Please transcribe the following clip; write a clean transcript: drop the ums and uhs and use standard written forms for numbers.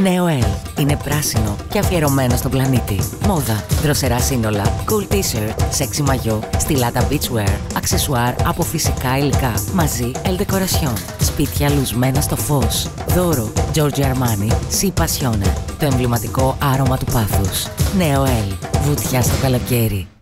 Νέο L είναι πράσινο και αφιερωμένο στον πλανήτη. Μόδα, δροσερά σύνολα, cool t-shirt, sexy μαγιό, στιλάτα beachwear, αξεσουάρ από φυσικά υλικά. Μαζί El Decoration. Σπίτια λουσμένα στο φως. Δώρο Giorgio Armani Si Passione. Το εμβληματικό άρωμα του πάθους. Νέο L. Βουτιά στο καλοκαίρι.